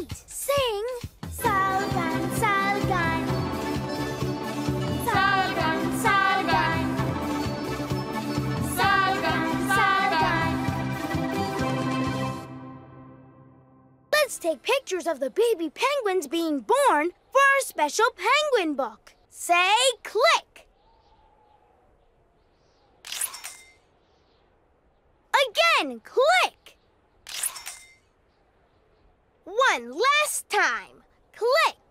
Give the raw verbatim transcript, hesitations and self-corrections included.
Great! Sing Salgan, Salgan. Salgan, Salgan. Salgan, Salgan. Let's take pictures of the baby penguins being born for our special penguin book. Say click. Again, click. One last time. Click.